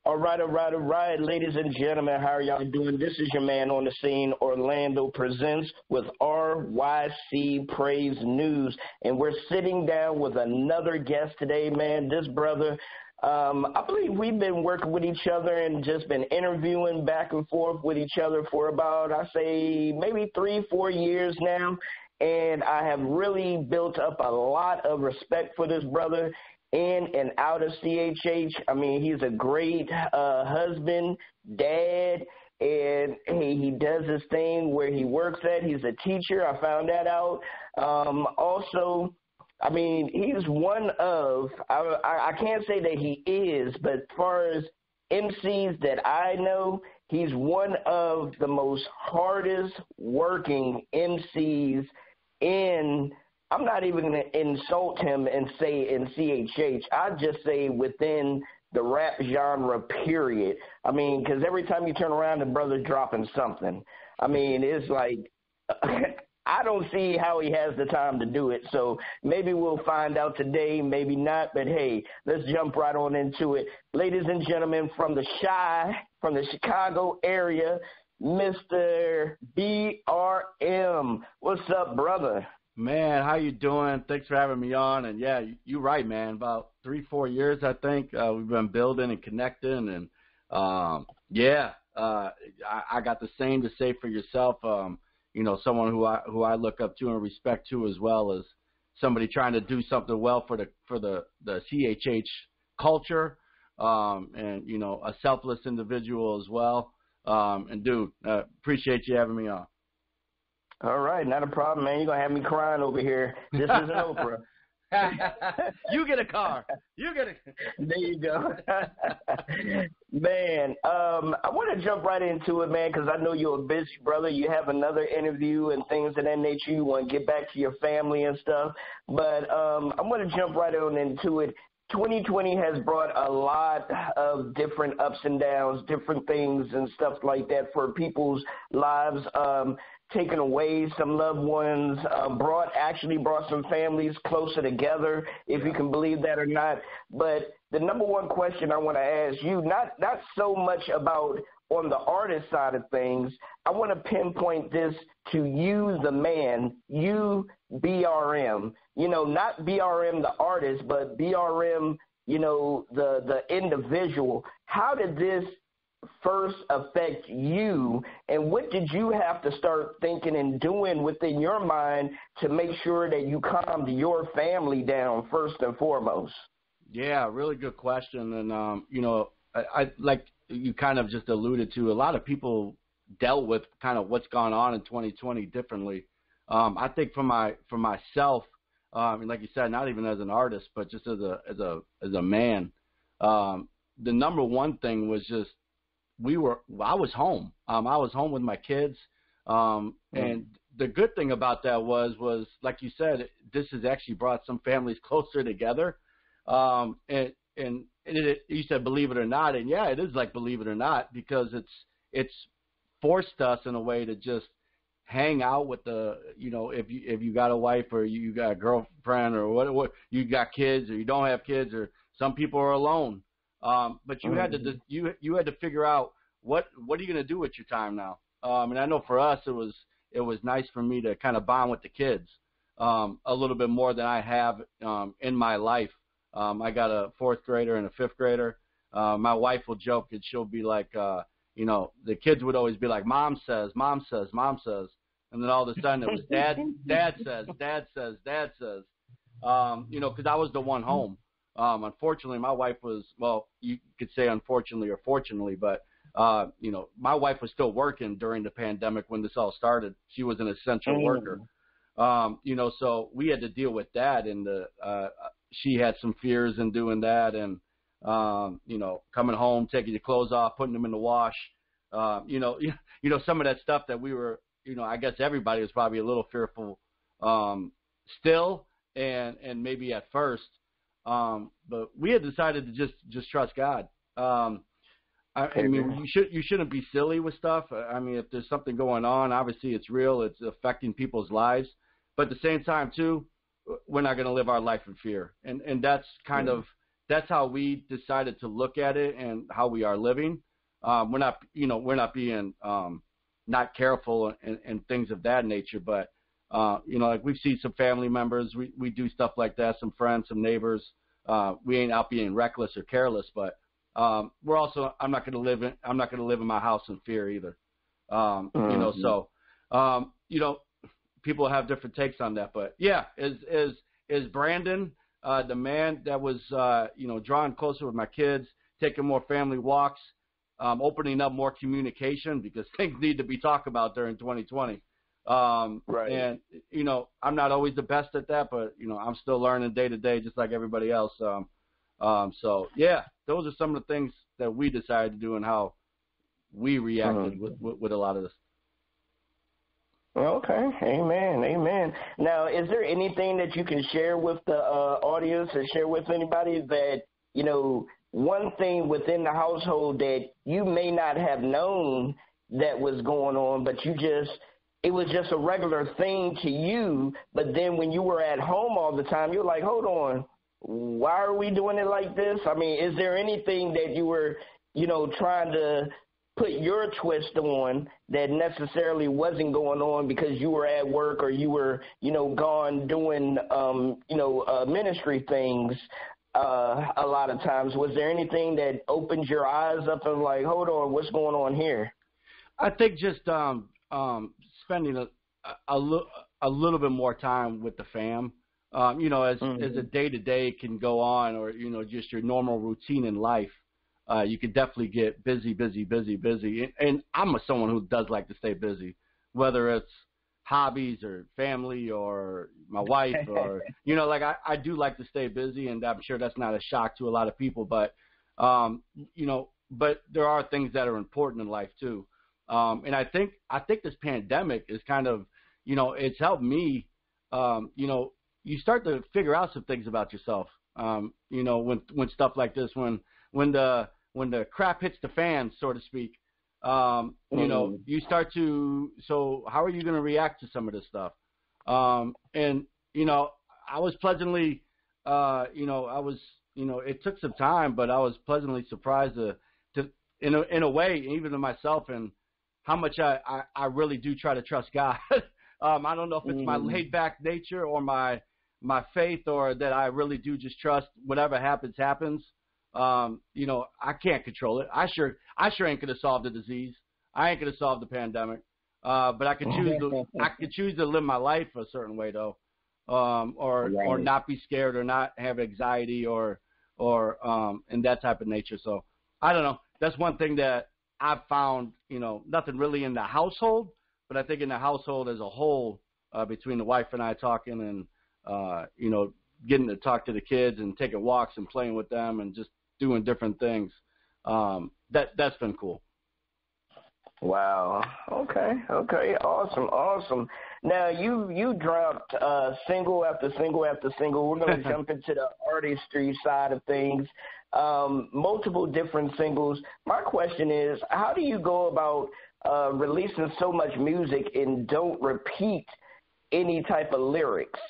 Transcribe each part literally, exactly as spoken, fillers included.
All right, all right, all right. Ladies and gentlemen, how are y'all doing? This is your man on the scene, Orlando Presents with R Y C Praise News. And we're sitting down with another guest today, man. This brother, um, I believe we've been working with each other and just been interviewing back and forth with each other for about, I say, maybe three, four years now. And I have really built up a lot of respect for this brother in and out of C H H. I mean, he's a great uh, husband, dad, and he, he does his thing where he works at. He's a teacher. I found that out. Um, also, I mean, he's one of, I, I can't say that he is, but as far as M Cs that I know, he's one of the most hardest working M Cs in, I'm not even going to insult him and say in C H H. I just say within the rap genre, period. I mean, because every time you turn around, the brother's dropping something. I mean, it's like, I don't see how he has the time to do it. So maybe we'll find out today, maybe not. But, hey, let's jump right on into it. Ladies and gentlemen, from the Chi, from the Chicago area, Mister B R M. What's up, brother? Man, how you doing? Thanks for having me on. And, yeah, you're right, man. About three, four years, I think, uh, we've been building and connecting. And, um, yeah, uh, I, I got the same to say for yourself. Um, you know, someone who I who I look up to and respect to, as well as somebody trying to do something well for the for the, the C H H culture, um, and, you know, a selfless individual as well. Um, and, dude, uh, appreciate you having me on. All right, not a problem, man. You're going to have me crying over here. This isn't Oprah. You get a car. You get a There you go. Man, um, I want to jump right into it, man, because I know you're a busy brother. You have another interview and things of that nature. You want to get back to your family and stuff. But um, I'm going to jump right on into it. twenty twenty has brought a lot of different ups and downs, different things and stuff like that for people's lives. Um, taken away some loved ones, uh, brought actually brought some families closer together, if you can believe that or not. But the number one question I want to ask you, not not so much about on the artist side of things, I want to pinpoint this to you, the man, you, B R M. You know, not B R M the artist, but B R M, you know, the the individual. How did this first affect you, and what did you have to start thinking and doing within your mind to make sure that you calmed your family down first and foremost? Yeah, really good question. And, um, you know, I, I like you kind of just alluded to, a lot of people dealt with kind of what's gone on in twenty twenty differently. Um, I think for my for myself, um, like you said, not even as an artist, but just as a as a as a man, um, the number one thing was just we were I was home. Um, I was home with my kids, um, and the good thing about that was was like you said, this has actually brought some families closer together. Um, and and it, you said believe it or not, and yeah, it is like believe it or not, because it's it's forced us in a way to just hang out with the, you know, if you if you got a wife or you got a girlfriend or what what you got kids or you don't have kids, or some people are alone. Um, but you had to you you had to figure out what what are you going to do with your time now. Um, and I know for us it was it was nice for me to kind of bond with the kids um, a little bit more than I have um, in my life. Um, I got a fourth grader and a fifth grader. Uh, my wife will joke and she'll be like, uh, you know, the kids would always be like, "Mom says, Mom says, Mom says," and then all of a sudden it was Dad, Dad says, Dad says, Dad says. Um, you know, because I was the one home. Um, unfortunately, my wife was, well, you could say unfortunately or fortunately, but, uh, you know, my wife was still working during the pandemic when this all started. She was an essential worker. Um, you know, so we had to deal with that, and the, uh, she had some fears in doing that, and, um, you know, coming home, taking your clothes off, putting them in the wash, uh, you know, you, you know, some of that stuff that we were, you know, I guess everybody was probably a little fearful um, still, and, and maybe at first. Um, but we had decided to just, just trust God. Um, I, I mean, you should, you shouldn't be silly with stuff. I mean, if there's something going on, obviously it's real. It's affecting people's lives. But at the same time, too, we're not going to live our life in fear. And, and that's kind of that's how we decided to look at it and how we are living. Um, we're not, you know, we're not being um, not careful and, and things of that nature. But, uh, you know, like we've seen some family members. We, we do stuff like that, some friends, some neighbors. Uh, we ain't out being reckless or careless, but um, we're also, I'm not going to live in, I'm not going to live in my house in fear either. Um, mm-hmm. You know, so, um, you know, people have different takes on that, but yeah, is, is, is Brandon, uh, the man that was, uh, you know, drawing closer with my kids, taking more family walks, um, opening up more communication because things need to be talked about during twenty twenty. Um, right. And, you know, I'm not always the best at that, but, you know, I'm still learning day to day, just like everybody else. Um, um, so yeah, those are some of the things that we decided to do and how we reacted mm-hmm. with, with, with a lot of this. Okay. Amen. Amen. Now, is there anything that you can share with the uh, audience or share with anybody that, you know, one thing within the household that you may not have known that was going on, but you just, it was just a regular thing to you, but then when you were at home all the time, you're like, hold on, why are we doing it like this? I mean, is there anything that you were, you know, trying to put your twist on that necessarily wasn't going on because you were at work or you were, you know, gone doing, um, you know, uh, ministry things uh, a lot of times? Was there anything that opened your eyes up and like, hold on, what's going on here? I think just um, um, spending a, a, a, a little bit more time with the fam, um, you know, as, mm-hmm. as a day-to-day can go on or, you know, just your normal routine in life. Uh, you could definitely get busy, busy, busy, busy. And, and I'm a, someone who does like to stay busy, whether it's hobbies or family or my wife or, you know, like I, I do like to stay busy, and I'm sure that's not a shock to a lot of people. But, um, you know, but there are things that are important in life too. Um, and I think I think this pandemic is kind of, you know, it's helped me, um, you know, you start to figure out some things about yourself, um, you know, when when stuff like this, when when the when the crap hits the fan, so to speak, um, you know, you start to, so how are you going to react to some of this stuff? Um, and, you know, I was pleasantly, uh, you know, I was, you know, it took some time, but I was pleasantly surprised to, to in a, in a way, even to myself, and how much I, I, I really do try to trust God. um, I don't know if it's my laid back nature or my, my faith, or that I really do just trust whatever happens, happens. Um, you know, I can't control it. I sure, I sure ain't gonna solve the disease. I ain't gonna solve the pandemic. Uh, but I could choose to, I could choose to live my life a certain way though, um, or right. or not be scared, or not have anxiety, or or um, and that type of nature. So I don't know. That's one thing that I've found. You know, nothing really in the household, but I think in the household as a whole, uh, between the wife and I talking, and uh, you know, getting to talk to the kids and taking walks and playing with them and just doing different things. Um, that, that's been cool. Wow. Okay. Okay. Awesome. Awesome. Now you, you dropped uh, single after single after single. We're going to jump into the artistry side of things. Um, multiple different singles. My question is, how do you go about uh, releasing so much music and don't repeat any type of lyrics?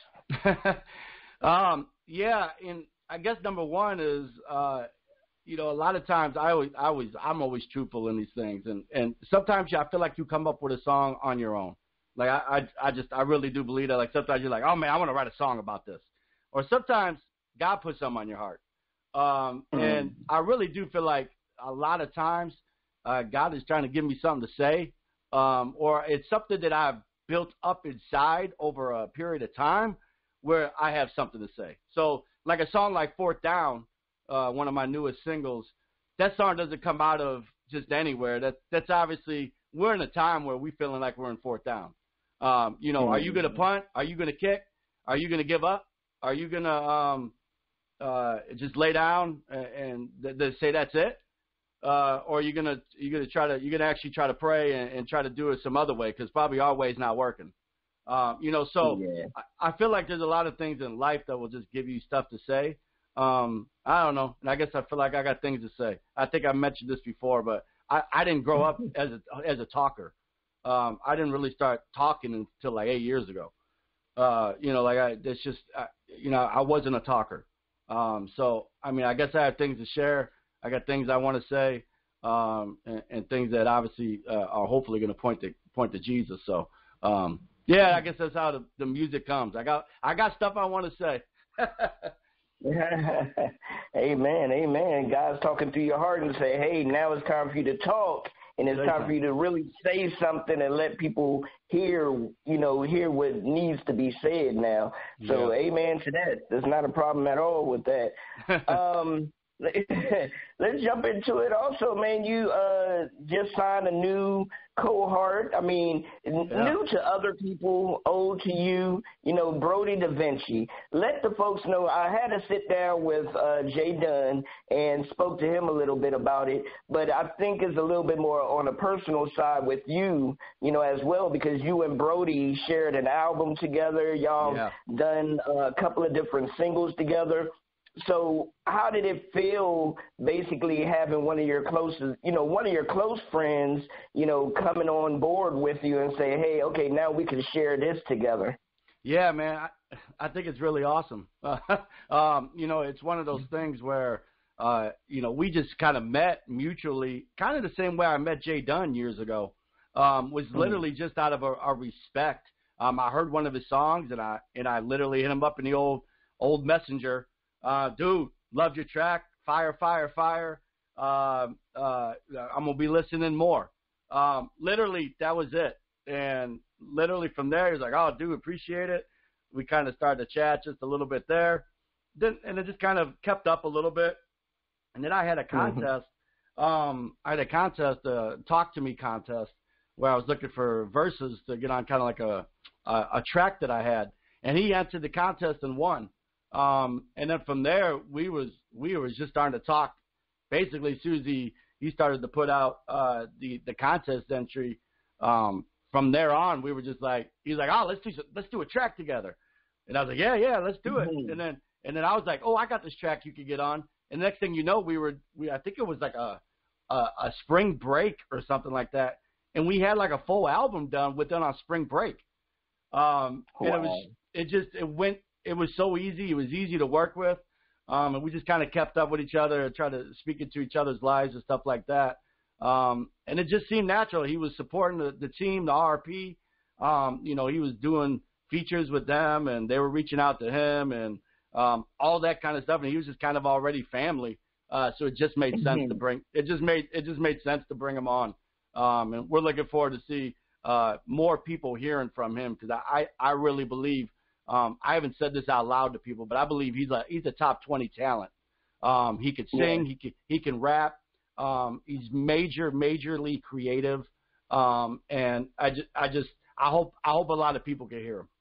um, yeah. And I guess number one is, uh, you know, a lot of times I always, I always, I'm always truthful in these things. And, and sometimes I feel like you come up with a song on your own. Like I, I, I just, I really do believe that. Like sometimes you're like, oh man, I want to write a song about this. Or sometimes God puts something on your heart. Um, mm-hmm. And I really do feel like a lot of times uh, God is trying to give me something to say. Um, or it's something that I've built up inside over a period of time where I have something to say. So like a song like Fourth Down, Uh, one of my newest singles, that song doesn't come out of just anywhere. That that's obviously, we're in a time where we feeling like we're in fourth down. Um, you know, mm-hmm. Are you going to punt? Are you going to kick? Are you going to give up? Are you going to um, uh, just lay down and, and th- th- say that's it? Uh, or are you going to you going to try to you going to actually try to pray and, and try to do it some other way, because probably our way is not working. Um, you know, so yeah. I, I feel like there's a lot of things in life that will just give you stuff to say. Um, I don't know. And I guess I feel like I got things to say. I think I mentioned this before, but I, I didn't grow up as a, as a talker. Um, I didn't really start talking until like eight years ago. Uh, you know, like I, it's just, I, you know, I wasn't a talker. Um, so, I mean, I guess I have things to share. I got things I want to say, um, and, and things that obviously uh, are hopefully going to point to point to Jesus. So, um, yeah, I guess that's how the, the music comes. I got I got stuff I want to say. Amen, amen. God's talking through your heart and say, hey, now it's time for you to talk, and it's time for you to really say something and let people hear, you know, hear what needs to be said now. So, yeah. Amen to that. There's not a problem at all with that. um, let's jump into it. Also, man, you uh, just signed a new cohort. I mean, yeah. New to other people, old to you, you know, Brody Da Vinci. Let the folks know. I had to sit down with uh, Jay Dunn and spoke to him a little bit about it, but I think it's a little bit more on a personal side with you, you know, as well, because you and Brody shared an album together. Y'all yeah. done a couple of different singles together. So how did it feel basically having one of your closest, you know, one of your close friends, you know, coming on board with you and say, hey, okay, now we can share this together? Yeah, man, I, I think it's really awesome. Uh, um, you know, it's one of those things where, uh, you know, we just kind of met mutually, kind of the same way I met Jay Dunn years ago, um, was literally just out of a, a respect. Um, I heard one of his songs and I, and I literally hit him up in the old, old messenger. Uh, dude, loved your track. Fire, fire, fire. Uh, uh, I'm going to be listening more. Um, literally, that was it. And literally from there, he's like, oh, dude, appreciate it. We kind of started to chat just a little bit there. Then, and it just kind of kept up a little bit. And then I had a contest. Mm-hmm. Um, I had a contest, a Talk to Me contest, where I was looking for verses to get on kind of like a, a, a track that I had. And he entered the contest and won. Um, and then from there, we was we was just starting to talk. Basically, as soon as he, he started to put out uh, the the contest entry, um, from there on, we were just like, he's like, oh, let's do let's do a track together, and I was like, yeah, yeah, let's do it. Mm-hmm. And then and then I was like, oh, I got this track you could get on. And the next thing you know, we were we I think it was like a a, a spring break or something like that, and we had like a full album done within our spring break. Um, wow. And it was it just it went. It was so easy. It was easy to work with, um, and we just kind of kept up with each other and tried to speak into each other's lives and stuff like that. Um, and it just seemed natural. He was supporting the, the team, the R P. Um, you know, he was doing features with them, and they were reaching out to him and um, all that kind of stuff. And he was just kind of already family, uh, so it just made sense to bring. It just made it just made sense to bring him on. Um, and we're looking forward to see uh, more people hearing from him because I, I really believe. Um, I haven't said this out loud to people, but I believe he's a he's a top twenty talent. Um, he could sing, yeah. he can he can rap. Um, he's major, majorly creative, um, and I just I just I hope I hope a lot of people can hear him.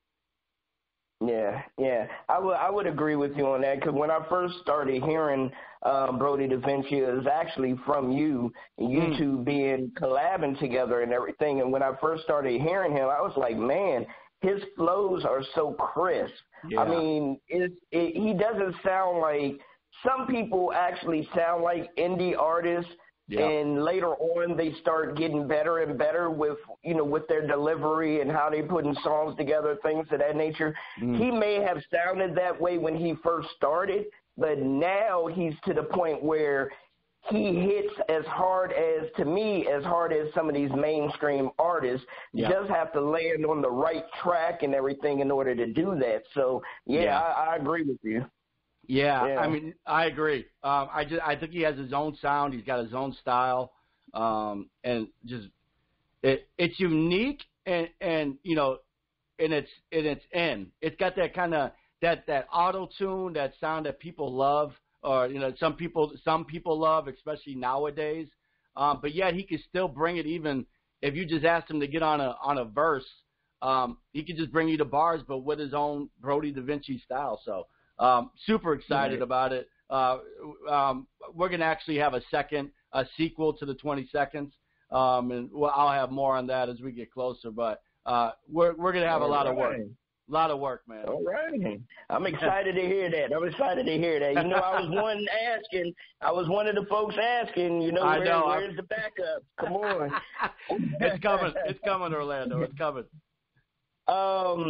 Yeah, yeah, I would I would agree with you on that because when I first started hearing um, Brody Da Vinci, it was actually from you and you mm. two being collabing together and everything. And when I first started hearing him, I was like, man. His flows are so crisp. Yeah. I mean, it, it, he doesn't sound like – some people actually sound like indie artists, yeah. and later on they start getting better and better with, you know, with their delivery and how they putting songs together, things of that nature. Mm. He may have sounded that way when he first started, but now he's to the point where – he hits as hard as, to me, as hard as some of these mainstream artists. Yeah. Just have to land on the right track and everything in order to do that. So, yeah, yeah. I, I agree with you. Yeah, yeah, I mean, I agree. Um, I just, I think he has his own sound. He's got his own style, um, and just it, it's unique and and you know, and it's and it's in. It's got that kind of that that auto tune, that sound that people love. Or, you know, some people some people love, especially nowadays. Um, but yet he can still bring it even if you just asked him to get on a on a verse. Um, he could just bring you the bars, but with his own Brody Da Vinci style. So um, super excited right. about it. Uh, um, we're going to actually have a second, a sequel to the twenty seconds. Um, and we'll, I'll have more on that as we get closer. But uh, we're, we're going to have All a lot right. of work. A lot of work, man. All right. I'm excited to hear that. I'm excited to hear that. You know, I was one asking, I was one of the folks asking, you know, I where, know. where's the backup? Come on. It's coming. It's coming, Orlando. It's coming. Um,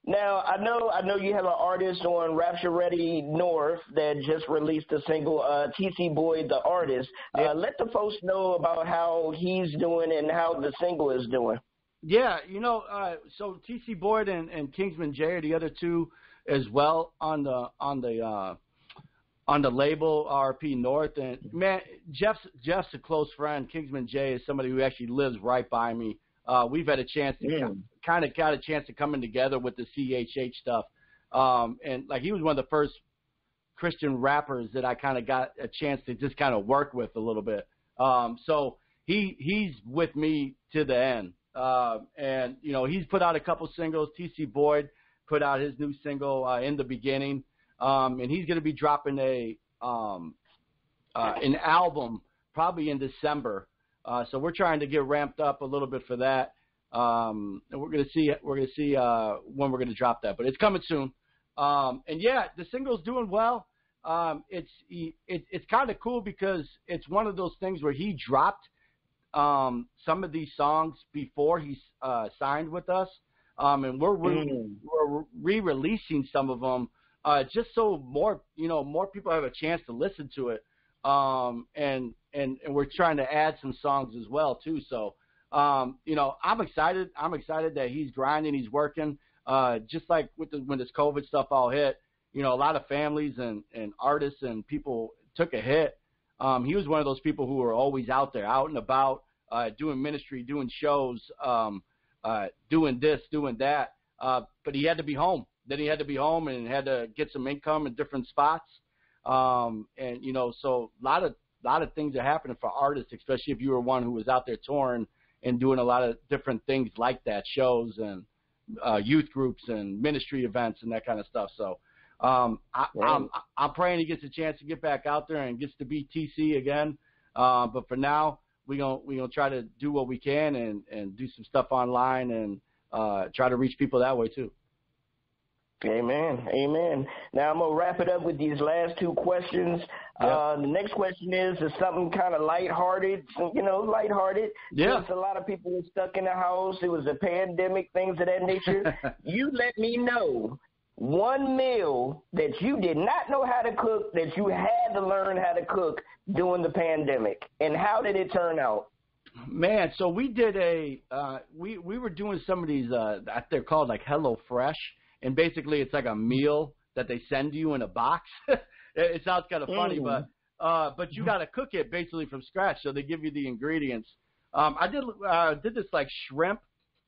Now, I know I know you have an artist on Rapture Ready North that just released a single, uh, T C Boyd, the artist. Yeah. Uh, let the folks know about how he's doing and how the single is doing. Yeah, you know, uh, so T C Boyd and, and Kingsman J are the other two as well on the on the uh, on the label R P North. And man, Jeff's Jeff's a close friend. Kingsman J is somebody who actually lives right by me. Uh, we've had a chance to Yeah. kind of got a chance to coming together with the C H H stuff. Um, and like he was one of the first Christian rappers that I kind of got a chance to just kind of work with a little bit. Um, so he he's with me to the end. Uh, and, you know, he's put out a couple singles. T C Boyd put out his new single uh, In the Beginning. Um, and he's going to be dropping a um, uh, an album probably in December. Uh, so we're trying to get ramped up a little bit for that, um, and we're gonna see we're gonna see uh, when we're gonna drop that, but it's coming soon. Um, and yeah, the single's doing well. Um, it's it, it's kind of cool because it's one of those things where he dropped um, some of these songs before he uh, signed with us, um, and we're re- Mm. we're re-releasing some of them uh, just so more you know more people have a chance to listen to it. Um, and, and, and we're trying to add some songs as well too. So, um, you know, I'm excited. I'm excited that he's grinding, he's working, uh, just like with the, when this COVID stuff all hit, you know, a lot of families and, and artists and people took a hit. Um, he was one of those people who were always out there, out and about, uh, doing ministry, doing shows, um, uh, doing this, doing that. Uh, but he had to be home. Then he had to be home and had to get some income in different spots. Um, and, you know, so a lot of, lot of things are happening for artists, especially if you were one who was out there touring and doing a lot of different things like that, shows and uh, youth groups and ministry events and that kind of stuff. So um, I, Right. I'm, I'm praying he gets a chance to get back out there and gets to be T C again. Uh, but for now, we're going we gonna try to do what we can and, and do some stuff online and uh, try to reach people that way too. Amen. Amen. Now I'm going to wrap it up with these last two questions. Yeah. Uh, the next question is, is something kind of lighthearted, you know, lighthearted. Yeah. Since a lot of people were stuck in the house, it was a pandemic, things of that nature. You let me know one meal that you did not know how to cook, that you had to learn how to cook during the pandemic, and how did it turn out? Man, so we did a uh, we we were doing some of these uh, they're called like Hello Fresh. And basically, it's like a meal that they send you in a box. it, it sounds kind of funny, Mm. but uh, but you got to cook it basically from scratch. So they give you the ingredients. Um, I did uh, did this like shrimp,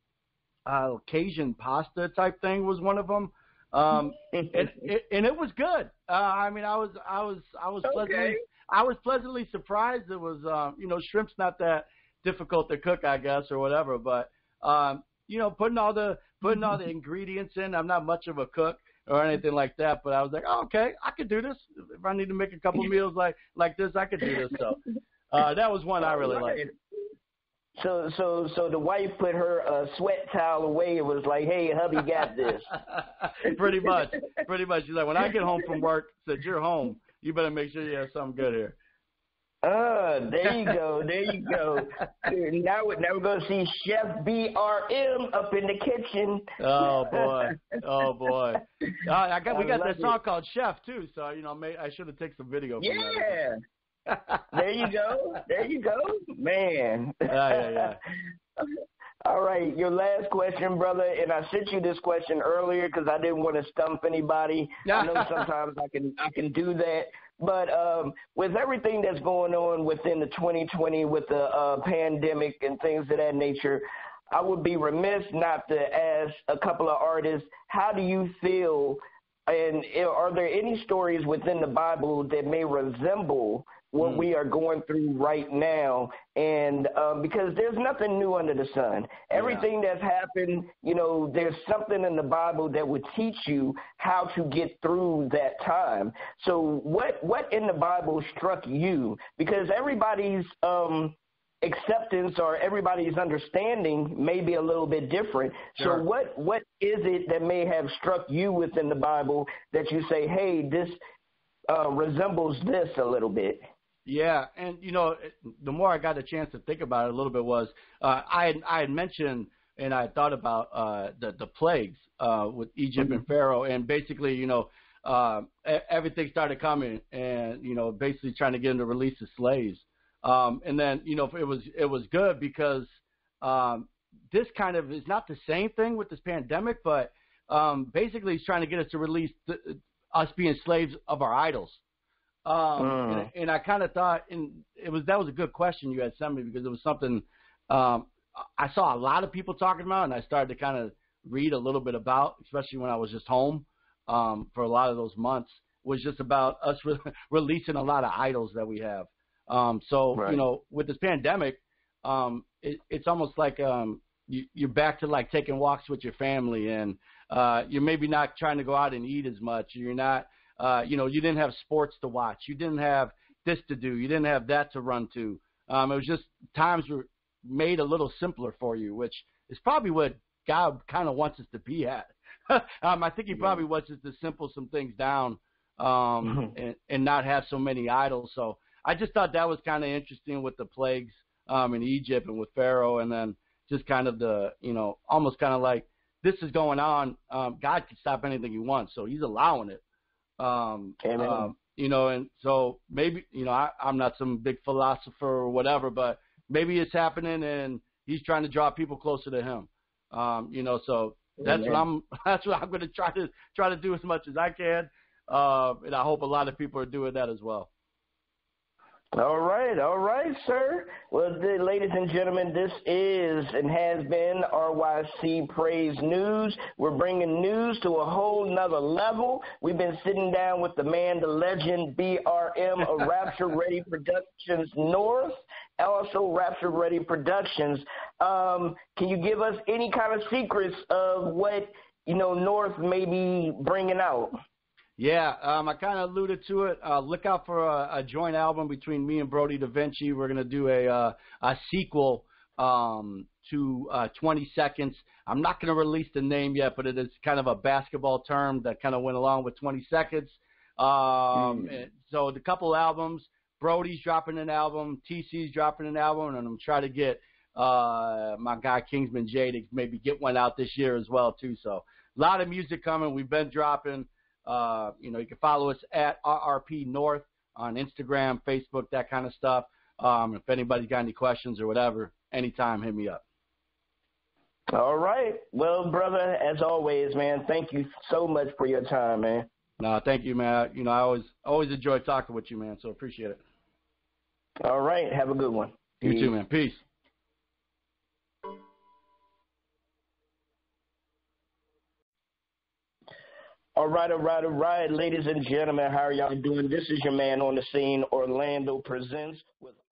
uh, Cajun pasta type thing was one of them, um, and it, and it was good. Uh, I mean, I was I was I was Okay. pleasantly I was pleasantly surprised. It was um, you know shrimp's not that difficult to cook, I guess, or whatever, but. Um, you know, putting all the putting all the ingredients in. I'm not much of a cook or anything like that, but I was like, oh, okay, I could do this. If I need to make a couple meals like like this, I could do this. So uh, that was one I really liked. So, so, so the wife put her uh, sweat towel away and was like, "Hey, hubby, got this." pretty much, pretty much. She's like, when I get home from work, said you're home. You better make sure you have something good here. Uh, there you go, there you go. Now, we're- now we're gonna see Chef B R M up in the kitchen. Oh boy, oh boy. Uh, I got we I got love that song it. called Chef too. So you know, may, I should have taken some video. From Yeah. that. There you go. There you go, man. Yeah, yeah, yeah. All right, your last question, brother, and I sent you this question earlier because I didn't want to stump anybody. I know sometimes I can I can do that, but um, with everything that's going on within the twenty twenty with the uh, pandemic and things of that nature, I would be remiss not to ask a couple of artists, how do you feel, and are there any stories within the Bible that may resemble what mm. we are going through right now? And um, because there's nothing new under the sun. Everything yeah. that's happened, you know, there's something in the Bible that would teach you how to get through that time. So what what in the Bible struck you? Because everybody's um, acceptance or everybody's understanding may be a little bit different. Sure. So what what is it that may have struck you within the Bible that you say, hey, this uh, resembles this a little bit? Yeah, and, you know, the more I got a chance to think about it a little bit was uh, I, had, I had mentioned and I thought about uh, the the plagues uh, with Egypt and Pharaoh, and basically, you know, uh, everything started coming, and you know, basically trying to get them to release the slaves. Um, and then, you know, it was it was good because um, this kind of is not the same thing with this pandemic, but um, basically he's trying to get us to release the, us being slaves of our idols. Um, mm. and, and I kind of thought, and it was that was a good question you had sent me because it was something um, I saw a lot of people talking about, and I started to kind of read a little bit about, especially when I was just home um, for a lot of those months, was just about us re- releasing a lot of idols that we have. Um, so, right. you know, with this pandemic, um, it, it's almost like um, you, you're back to like taking walks with your family, and uh, you're maybe not trying to go out and eat as much. You're not, uh, you know, you didn't have sports to watch. You didn't have this to do. You didn't have that to run to. Um, it was just times were made a little simpler for you, which is probably what God kind of wants us to be at. um, I think he probably wants us to simple some things down um, and, and not have so many idols. So I just thought that was kind of interesting with the plagues um, in Egypt and with Pharaoh, and then just kind of the, you know, almost kind of like this is going on. Um, God can stop anything he wants, so he's allowing it. Um, Amen. Um, you know, and so maybe, you know, I, I'm not some big philosopher or whatever, but maybe it's happening and he's trying to draw people closer to him. Um, you know, so that's Amen. what I'm, that's what I'm going to try to try to do as much as I can. Uh, and I hope a lot of people are doing that as well. All right, all right, sir. Well, the, ladies and gentlemen, this is and has been R Y C Praise News. We're bringing news to a whole nother level. We've been sitting down with the man, the legend, B R M of Rapture Ready Productions North, also Rapture Ready Productions. Um, can you give us any kind of secrets of what, you know, North may be bringing out? Yeah, um, I kind of alluded to it. Uh, look out for a, a joint album between me and Brody Da Vinci. We're going to do a uh, a sequel um, to uh, twenty seconds. I'm not going to release the name yet, but it is kind of a basketball term that kind of went along with twenty seconds. Um, mm. So the couple albums, Brody's dropping an album, T C's dropping an album, and I'm trying to get uh, my guy Kingsman J to maybe get one out this year as well, too. So a lot of music coming. We've been dropping. Uh, you know, you can follow us at R R P North on Instagram, Facebook, that kind of stuff. Um, if anybody's got any questions or whatever, anytime, hit me up. All right. Well, brother, as always, man, thank you so much for your time, man. No, thank you, man. You know, I always always enjoy talking with you, man, so appreciate it. All right. Have a good one. You Peace. too, man. Peace. All right, all right, all right, ladies and gentlemen, how are y'all doing? This is your man on the scene, Orlando Presents with